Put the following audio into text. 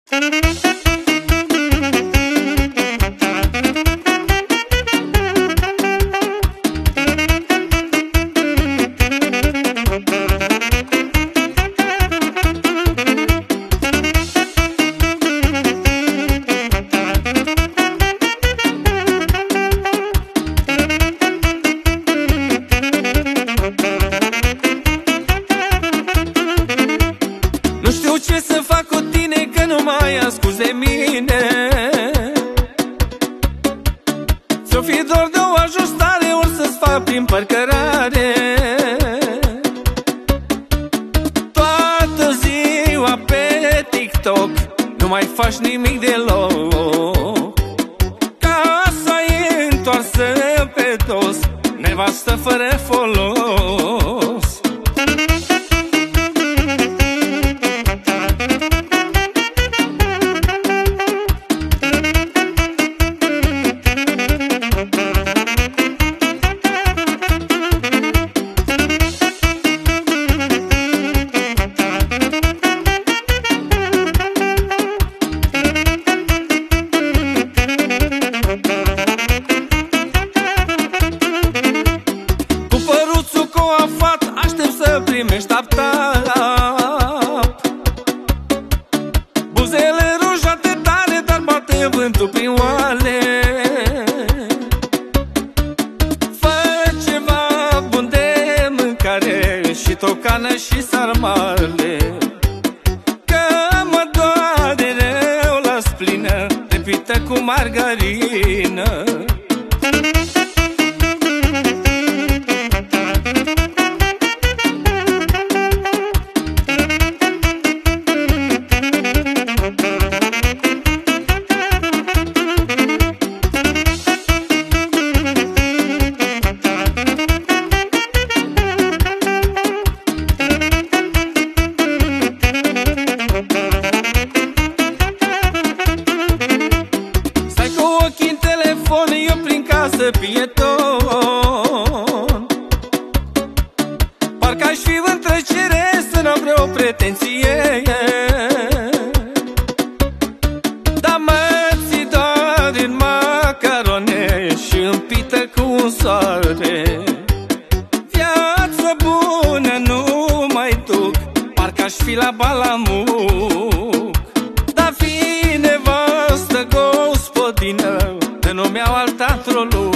Nu știu ce să fac cu tine, că nu mai asculți de mine. Ți-o fi dor de o ajustare, ori să-ți fac prin parcărare. Toată ziua pe TikTok nu mai faci nimic deloc. Casa e întoarsă pe dos, nevastă fără folos. Primești tap-tap, buzele rujate tare, dar bate vântul prin oale. Fă ceva bun de mâncare și tocană și sarmale, că mă doare rău la splină, repită cu margarină. Eu prin casă pieton, parcă aș fi în trecere, să n-am vreo pretenție. Dar mă ții doar în macarone și în pită cu un soare. Viața bună nu mai duc, parcă aș fi la Balamuc. Dar fi nevastă gospodină, nu mi-au alta într-o lume.